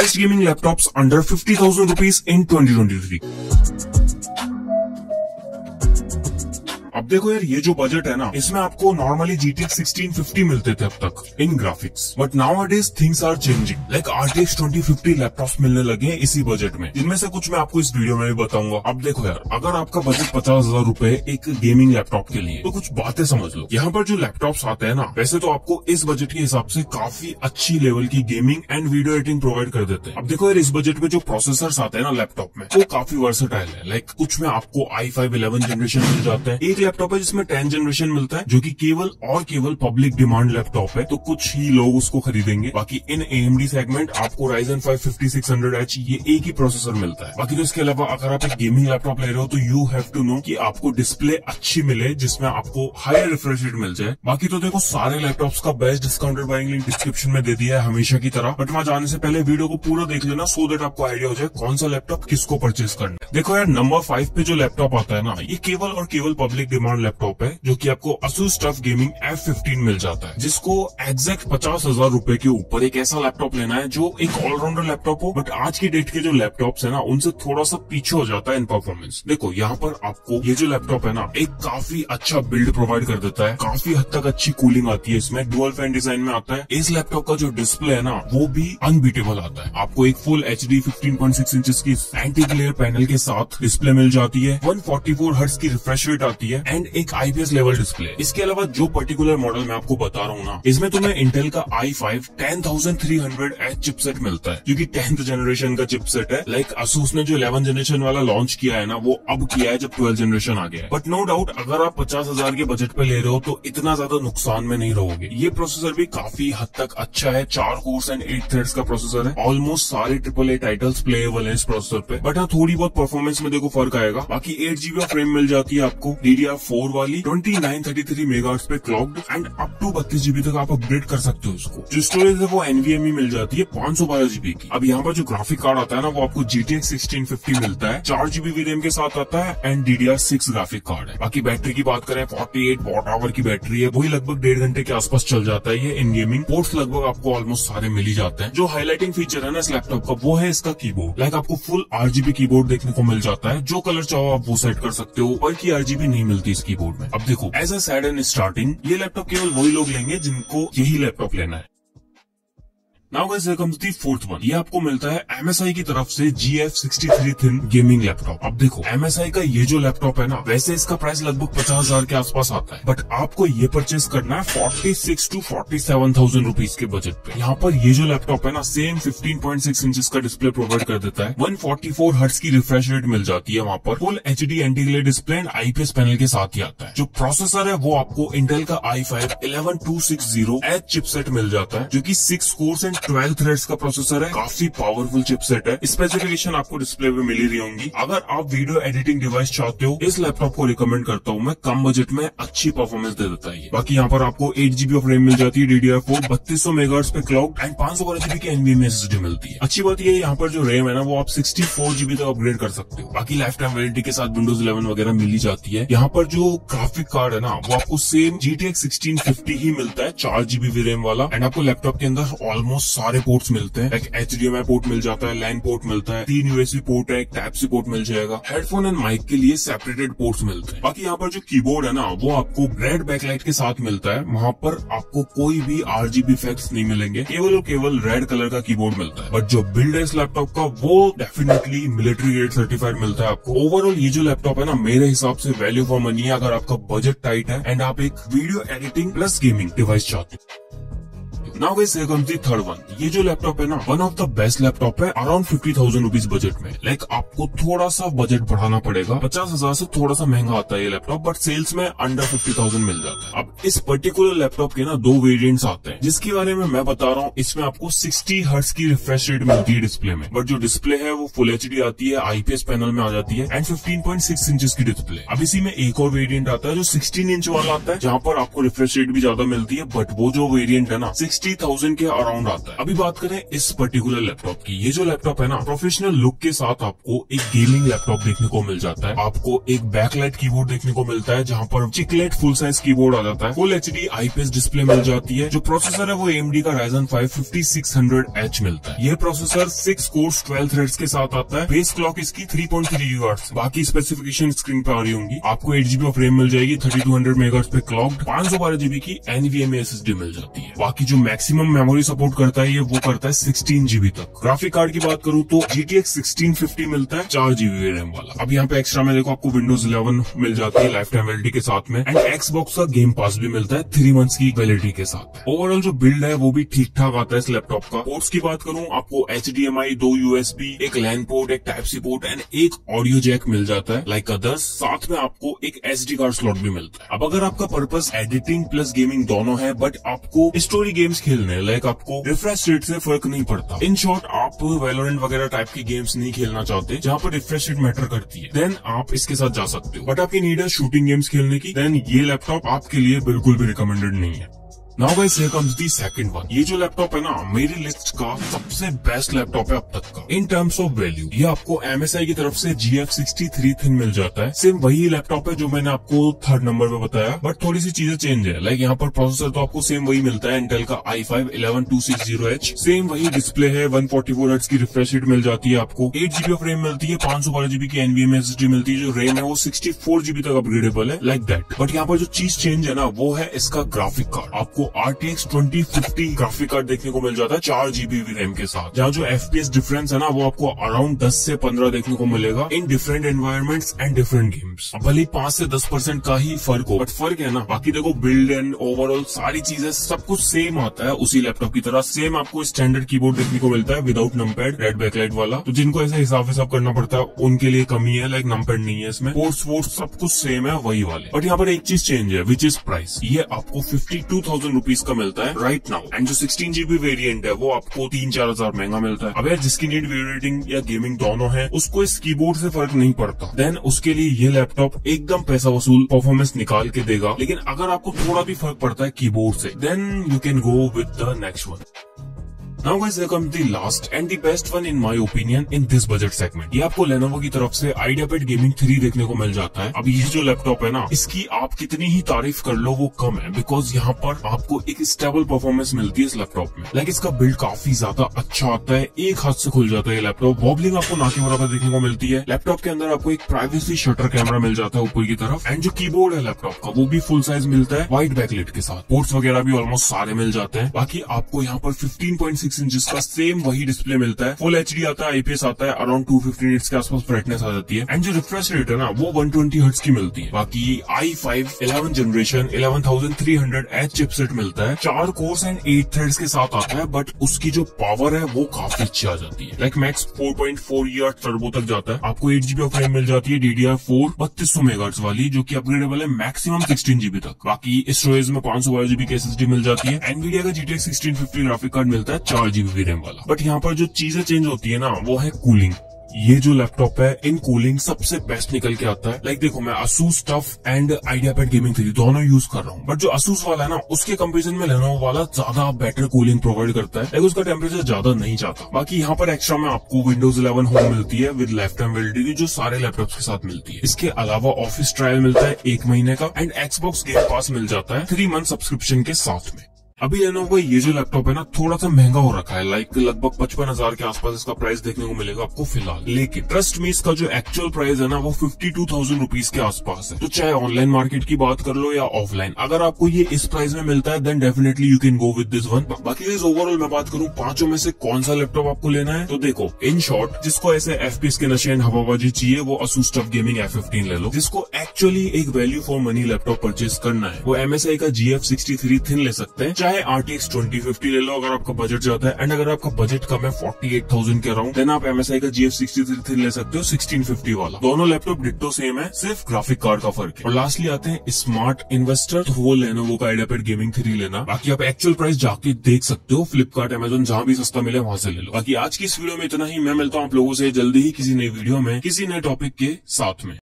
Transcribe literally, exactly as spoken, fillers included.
Best gaming laptops under fifty thousand rupees in twenty twenty-three. अब देखो यार, ये जो बजट है ना, इसमें आपको normally G T X sixteen fifty मिलते थे अब तक इन graphics, but nowadays things are changing. Like R T X twenty fifty laptops मिलने लगे हैं इसी बजट में, जिनमें से कुछ मैं आपको इस वीडियो में भी बताऊंगा। अब देखो यार, अगर आपका बजट पचास हजार रूपए एक गेमिंग लैपटॉप के लिए, तो कुछ बातें समझ लो। यहाँ पर जो लैपटॉप्स आते हैं ना, वैसे तो आपको इस बजट के हिसाब से काफी अच्छी लेवल की gaming and video editing provide कर देते हैं। अब देखो यार, इस बजट में जो प्रोसेसर्स आते हैं ना लैपटॉप में, वो काफी वर्सेटाइल है। लाइक कुछ में आपको आई फाइव इलेवन जनरेशन मिल जाता है, एक लैपटॉप है जिसमें टेन जनरेशन मिलता है, जो कि केवल और केवल पब्लिक डिमांड लैपटॉप है, तो कुछ ही लोग उसको खरीदेंगे। बाकी in A M D segment आपको Ryzen five fifty six hundred H ये एक ही प्रोसेसर मिलता है। बाकी तो इसके अलावा अगर आप एक गेमिंग लैपटॉप ले रहे हो, तो यू हैव टू नो कि आपको डिस्प्ले अच्छी मिले, जिसमें आपको हायर रिफ्रेश रेट मिल जाए। बाकी तो देखो, सारे लैपटॉप्स का best discounted buying link description में दे दिया है हमेशा की तरह, बट वहां जाने से पहले वीडियो को पूरा देख लेना, सो दैट आपको आइडिया हो जाए कौन सा लैपटॉप किसको परचेज करना। देखो यार, नंबर फाइव पे जो लैपटॉप आता है ना, ये केवल और केवल पब्लिक डिमांड लैपटॉप है, जो कि आपको Asus TUF gaming F fifteen मिल जाता है, जिसको एग्जैक्ट पचास हजार रूपए के ऊपर एक ऐसा लैपटॉप लेना है जो एक ऑलराउंडर लैपटॉप हो, बट आज की डेट के जो लैपटॉप्स है ना, उनसे थोड़ा सा पीछे हो जाता है इन परफॉर्मेंस। देखो यहाँ पर आपको ये जो लैपटॉप है ना, एक काफी अच्छा बिल्ड प्रोवाइड कर देता है, काफी हद तक अच्छी कूलिंग आती है इसमें, डुअल फैन डिजाइन में आता है। इस लैपटॉप का जो डिस्प्ले है ना, वो भी अनबीटेबल आता है। आपको एक full H D fifteen point six inches की एंटी ग्लेयर पैनल के साथ डिस्प्ले मिल जाती है, वन फोर्टी फोर हर्ट्ज की रिफ्रेश रेट आती है, एंड एक I P S level display. इसके अलावा जो पर्टिकुलर मॉडल मैं आपको बता रहा हूँ ना, इसमें तुम्हें इंटेल का I five ten thousand three hundred H chipset मिलता है, जो कि टेंथ जनरेशन का चिपसेट है। लाइक Asus ने जो इलेवन जनरेशन वाला लॉन्च किया है ना, वो अब किया है जब ट्वेल्व जनरेशन आ गया है। बट नो डाउट, अगर आप पचास हजार के बजट पे ले रहे हो, तो इतना ज्यादा नुकसान में नहीं रहोगे। ये प्रोसेसर भी काफी हद तक अच्छा है, चार कोर्स एंड एट थ्रेड्स का प्रोसेसर है। ऑलमोस्ट सारे ट्रिपल ए टाइटल्स प्लेएबल है इस प्रोसेसर पे, बट हाँ, थोड़ी बहुत परफॉर्मेंस में देखो फर्क आएगा। बाकी एट जीबी ऑफ रैम मिल जाती है आपको, डी डी आर फोर वाली, twenty nine thirty three megahertz पे क्लॉक्ड, एंड अप टू बत्तीस जीबी तक आप अपग्रेड कर सकते हो इसको। जो स्टोरेज है वो एनवीएमई मिल जाती है पाँच सौ बारह जीबी की। अब यहाँ पर जो ग्राफिक कार्ड आता है ना, वो आपको G T X sixteen fifty मिलता है, चार जीबी वीरैम के साथ आता है, and D D R six graphic card है। बाकी बैटरी की बात करें, फोर्टी एट वॉट आवर की बैटरी है, वही लगभग डेढ़ घंटे के आसपास चल जाता है ये इन गेमिंग। पोर्ट्स लगभग आपको ऑलमोस्ट सारे मिल ही जाते हैं। जो हाईलाइटिंग फीचर है ना इस लैपटॉप का, वो है इसका कीबोर्ड। लाइक आपको फुल आरजीबी कीबोर्ड देखने को मिल जाता है, जो कलर चाहो आप वो सेट कर सकते हो, ऊपर की आरजीबी नहीं मिलती इस कीबोर्ड में। अब देखो, as a said and starting, ये लैपटॉप केवल वही लोग लेंगे जिनको यही लैपटॉप लेना है। Now guys, here comes the fourth one. ये आपको मिलता है एम एस आई की तरफ से G F sixty three thin gaming laptop. अब देखो, एम एस आई का ये जो लैपटॉप है ना, वैसे इसका प्राइस लगभग पचास हजार के आसपास आता है, बट आपको ये परचेस करना है forty six to forty seven thousand rupees के बजट पे। यहाँ पर ये जो लैपटॉप है ना, same fifteen point six inches का डिस्प्ले प्रोवाइड कर देता है, वन फोर्टी फोर हर्ट्ज की रिफ्रेश रेट मिल जाती है, वहाँ पर full H D anti glare display and I P S panel के साथ ही आता है। जो प्रोसेसर है वो आपको इंटेल का I five eleven two six zero H chipset मिल जाता है, जो की six cores and twelve threads का प्रोसेसर है, काफी पावरफुल चिपसेट है। स्पेसिफिकेशन आपको डिस्प्ले पे मिल ही रही होंगी। अगर आप वीडियो एडिटिंग डिवाइस चाहते हो, इस लैपटॉप को रिकमेंड करता हूँ मैं, कम बजट में अच्छी परफॉर्मेंस दे देता है। बाकी यहाँ पर आपको एट जीबी ऑफ रैम मिल जाती है, डी डी आर फोर, बत्तीस सौ मेगाहर्ट्ज पे क्लॉक्ड, एंड पाँच सौ बारह जीबी की एनवीएमई एसएसडी मिलती है। अच्छी बात ये है, यहाँ पर जो रैम है ना, वो आप सिक्सटी फोर जीबी तक अपग्रेड कर सकते हो। बाकी लाइफ टाइम वारंटी के साथ विंडोज इलेवन वगैरह मिल ही जाती है। यहाँ पर जो ग्राफिक कार्ड है ना, वो आपको same G T X sixteen fifty ही मिलता है, चार जीबी वीरैम वाला, एंड आपको लैपटॉप के अंदर ऑलमोस्ट सारे पोर्ट्स मिलते हैं। Like H D M I port मिल जाता है, लैन पोर्ट मिलता है, तीन यूएसबी पोर्ट है, एक टाइप सी पोर्ट मिल जाएगा, हेडफोन एंड माइक के लिए सेपरेटेड पोर्ट्स मिलते हैं। बाकी यहाँ पर जो कीबोर्ड है ना, वो आपको रेड बैकलाइट के साथ मिलता है, वहाँ पर आपको कोई भी आरजीबी इफेक्ट्स नहीं मिलेंगे, केवल और केवल रेड कलर का कीबोर्ड मिलता है। बट जो बिल्ड है इस लैपटॉप का, वो डेफिनेटली मिलिट्री ग्रेड सर्टिफाइड मिलता है आपको। ओवरऑल ये जो लैपटॉप है ना, मेरे हिसाब से वैल्यू फॉर मनी है, अगर आपका बजट टाइट है एंड आप एक video editing plus gaming device चाहते हो। Now guys, here comes the third one. ये जो लैपटॉप है ना, one of the best laptop है around fifty thousand rupees budget में। लाइक आपको थोड़ा सा बजट बढ़ाना पड़ेगा, पचास हजार से थोड़ा सा महंगा आता है ये लैपटॉप, बट सेल्स में अंडर फिफ्टी थाउजेंड मिल जाता है। अब इस पर्टिकुलर लैपटॉप के ना दो वेरिएंट्स आते हैं, जिसके बारे में मैं बता रहा हूँ। इसमें आपको सिक्सटी हर्ट्ज की रिफ्रेश रेट मिलती है डिस्प्ले में, बट जो डिस्प्ले है वो फुल एच डी आती है, आईपीएस पैनल में आ जाती है, and fifteen point six inches की डिस्प्ले। अब इसी में एक और वेरिएंट आता है जो सिक्सटीन इंच वाला आता है, जहाँ पर आपको रिफ्रेश रेट भी ज्यादा मिलती है, बट वो जो वेरिएंट है ना, सिक्सटी सिक्सटी थाउजेंड के अराउंड आता है। अभी बात करें इस पर्टिकुलर लैपटॉप की, ये जो लैपटॉप है ना प्रोफेशनल लुक के साथ आपको एक गेमिंग लैपटॉप देखने को मिल जाता है। आपको एक बैकलाइट कीबोर्ड देखने को मिलता है जहां पर चिकलेट फुल साइज कीबोर्ड आ जाता है। फुल एचडी आईपीएस डिस्प्ले मिल जाती है। जो प्रोसेसर है वो एएमडी का Ryzen five fifty six hundred H मिलता है। ये processor six cores twelve threads के साथ आता है। बेस क्लॉक इसकी थ्री पॉइंट थ्री गीगाहर्ट्ज। बाकी स्पेसिफिकेशन स्क्रीन पे आ रही होंगी। आपको एट जीबी ऑफ रैम मिल जाएगी, थर्टी टू हंड्रेड मेगाहर्ट्ज पे क्लॉक्ड, पांच सौ बारह जीबी की एनवीएमए एसएसडी मिल जाती है। बाकी जो मैक्सिमम मेमोरी सपोर्ट करता है ये वो करता है सिक्सटीन जीबी तक। ग्राफिक कार्ड की बात करूं तो जीटीएक्स सिक्सटीन फिफ्टी मिलता है, चार जीबी रैम वाला। अब यहाँ पे एक्स्ट्रा में देखो आपको विंडोज इलेवन मिल जाती है लाइफ टाइम वैलिडिटी के साथ में, एंड एक्सबॉक्स का गेम पास भी मिलता है थ्री मंथ्स की वैलिडिटी के साथ। ओवरऑल जो बिल्ड है वो भी ठीक ठाक आता है इस लैपटॉप का। पोर्ट्स की बात करूं आपको एचडीएमआई, दो यूएसबी, एक लैन पोर्ट, एक टाइप सी पोर्ट एंड एक ऑडियो जैक मिल जाता है लाइक अदर्स। साथ में आपको एक एसडी कार्ड स्लॉट भी मिलता है। अब अगर आपका पर्पस एडिटिंग प्लस गेमिंग दोनों है बट आपको स्टोरी गेम्स खेलने लाइक आपको रिफ्रेश रेट से फर्क नहीं पड़ता, इन शॉर्ट आप वैलोरेंट वगैरह टाइप की गेम्स नहीं खेलना चाहते जहां पर रिफ्रेश रेट मैटर करती है, देन आप इसके साथ जा सकते हो। बट आपकी नीड है शूटिंग गेम्स खेलने की, देन ये लैपटॉप आपके लिए बिल्कुल भी रिकमेंडेड नहीं है। Now guys here comes the second one. ये जो लैपटॉप है ना मेरी लिस्ट का सबसे बेस्ट लैपटॉप है अब तक का इन टर्म्स ऑफ वैल्यू। ये आपको एमएसआई की तरफ से G F sixty three thin मिल जाता है। सेम वही लैपटॉप है जो मैंने आपको थर्ड नंबर पे बताया, बट थोड़ी सी चीजें चेंज है। लाइक यहाँ पर प्रोसेसर तो आपको सेम वही मिलता है, इंटेल का I five eleven two six zero H. Same वही डिस्प्ले है, वन फोर्टी फोर हर्ट्ज की रिफ्रेश रेट मिल जाती है आपको, एट जीबी ऑफ रैम मिलती है, पांच सौ बारह जीबी की एनवीएमए एसएसडी मिलती है। जो रैम है वो सिक्सटी फोर जीबी तक अपग्रेडेबल है लाइक दैट। बट यहाँ पर जो चीज चेंज है ना वो है इसका ग्राफिक कार्ड। आपको RTX twenty fifty graphic card देखने को मिल जाता है चार जीबी रैम के साथ, जहाँ जो एफपीएस डिफरेंस है ना वो आपको अराउंड दस से पंद्रह देखने को मिलेगा in different environments and different games. भले पांच से दस परसेंट का ही फर्क हो, बट फर्क है ना। बाकी देखो बिल्ड एंड ओवरऑल सारी चीजें सब कुछ सेम आता है उसी लैपटॉप की तरह। सेम आपको स्टैंडर्ड कीबोर्ड देखने को मिलता है विदाउट नमपैड, रेड बैकलाइट वाला। तो जिनको ऐसा हिसाब हिसाब करना पड़ता है उनके लिए कमी है, लाइक नमपैड नहीं है इसमें। पोर्ट्स वोर्ट्स सब कुछ सेम है वही वाले, बट यहाँ पर एक चीज चेंज है विच इज प्राइस। ये आपको फिफ्टी टू थाउजेंड रुपीज का मिलता है राइट नाउ, एंड जो सिक्सटीन जीबी वेरिएंट है वो आपको तीन चार हजार महंगा मिलता है। अब यार जिसकी नीड वीडियो एडिटिंग या गेमिंग दोनों है उसको इस कीबोर्ड से फर्क नहीं पड़ता, देन उसके लिए ये लैपटॉप एकदम पैसा वसूल परफॉर्मेंस निकाल के देगा। लेकिन अगर आपको थोड़ा भी फर्क पड़ता है कीबोर्ड से, then you can go with the next one. Now guys, here comes the last and the best one in my opinion in this budget segment. ये आपको Lenovo की तरफ से IdeaPad Gaming थ्री देखने को मिल जाता है। अब ये जो लैपटॉप है ना इसकी आप कितनी ही तारीफ कर लो वो कम है, बिकॉज यहाँ पर आपको एक स्टेबल परफॉर्मेंस मिलती है इस लैपटॉप में। लाइक इसका बिल्ड काफी ज्यादा अच्छा आता है, एक हाथ से खुल जाता है ये लैपटॉप। वॉबलिंग आपको ना के बराबर देखने को मिलती है। लैपटॉप के अंदर आपको एक प्राइवेसी शटर कैमरा मिल जाता है ऊपर की तरफ, एंड जो कीबोर्ड है लैपटॉप का वो भी फुल साइज मिलता है व्हाइट बैकलाइट के साथ। पोर्ट्स वगैरह भी ऑलमोस्ट सारे मिल जाते हैं। बाकी आपको यहाँ पर फिफ्टीन पॉइंट सिक्स इंचेस का सेम वही डिस्प्ले मिलता है। फुल एचडी आता है, आईपीएस आता है, अराउंड टू फिफ्टी निट्स के आसपास ब्राइटनेस आ जाती है, एंड जो रिफ्रेश रेट है ना वो वन ट्वेंटी हर्ट्ज की मिलती है। बाकी I five eleven generation eleven thousand three hundred H chipset मिलता है, चार कोर्स एंड एट थ्रेड्स के साथ आता है, बट उसकी जो पावर है वो काफी अच्छी आ जाती है। Like max four point four year turbo तक जाता है। आपको एट जीबी ऑफ रैम मिल जाती है डीडीआर फोर बत्तीस सौ मेगाहर्ट्ज वाली, जो की अपग्रेडेबल है मैक्सिमम सिक्सटीन जीबी तक। बाकी स्टोरेज में पांच सौ बारह जीबी की एसएसडी मिल जाती है। एनवीडिया का GTX sixteen fifty graphic card मिलता है चार जीबी रैम वाला। बट यहाँ पर जो चीजें चेंज होती है ना वो है कूलिंग। ये जो लैपटॉप है इन कूलिंग सबसे बेस्ट निकल के आता है। लाइक देखो मैं Asus TUF and IdeaPad Gaming three दोनों यूज कर रहा हूँ, बट जो Asus वाला है ना उसके कंपैरिजन में Lenovo वाला ज्यादा बेटर कूलिंग प्रोवाइड करता है। लाइक उसका टेम्परेचर ज्यादा नहीं जाता। बाकी यहाँ पर एक्स्ट्रा में आपको विंडोज इलेवन होम मिलती है विद लाइफ टाइम वैलिडिटी, जो सारे लैपटॉप के साथ मिलती है। इसके अलावा ऑफिस ट्रायल मिलता है एक महीने का, एंड एक्सबॉक्स गेम पास मिल जाता है थ्री मंथ सब्सक्रिप्शन के साथ में। अभी Lenovo का ये जो लैपटॉप है ना थोड़ा सा महंगा हो रखा है, लाइक लगभग पचपन हजार के आसपास इसका प्राइस देखने को मिलेगा आपको फिलहाल। लेकिन ट्रस्ट मी इसका जो एक्चुअल प्राइस है ना वो फिफ्टी टू थाउजेंड रुपीज के आसपास है। तो चाहे ऑनलाइन मार्केट की बात कर लो या ऑफलाइन, अगर आपको ये इस प्राइस में मिलता है then definitely you can go with this one. बाकी ओवरऑल मैं बात करूं पांचों में से कौन सा लैपटॉप आपको लेना है, तो देखो इन शॉर्ट जिसको ऐसे एफपीएस के नशे एंड हवाबाजी चाहिए वो Asus TUF gaming F fifteen ले लो। जिसको एक्चुअली एक value for money laptop purchase करना है वो एमएसआई का G F sixty three thin ले सकते हैं, चाहे आरटीएक्स ट्वेंटी फिफ्टी ले लो अगर आपका बजट जाता है। एंड अगर आपका बजट कम है फोर्टी एट थाउजेंड के अराउंड, देन आप एमएसआई का G F sixty three thin ले सकते हो सिक्सटीन फिफ्टी वाला। दोनों लैपटॉप डिट्टो सेम है, सिर्फ ग्राफिक कार्ड का फर्क है। और लास्टली आते हैं स्मार्ट इन्वेस्टर, तो वो Lenovo का IdeaPad Gaming थ्री लेना। बाकी आप एक्चुअल प्राइस जाके देख सकते हो, फ्लिपकार्ट अमेजोन जहां भी सस्ता मिले वहां से ले लो। बाकी आज की इस वीडियो में इतना ही। मैं मिलता हूँ आप लोगों से जल्दी ही किसी नई वीडियो में किसी नए टॉपिक के साथ में।